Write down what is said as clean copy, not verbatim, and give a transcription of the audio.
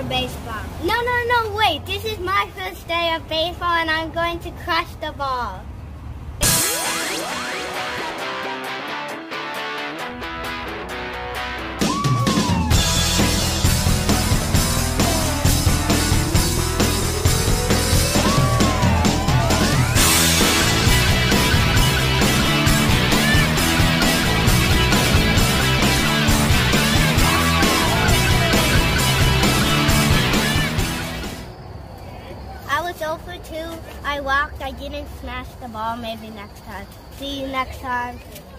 baseball. No, wait. This is my first day of baseball and I'm going to crush the ball. I was 0 for 2. I walked. I didn't smash the ball. Maybe next time. See you next time.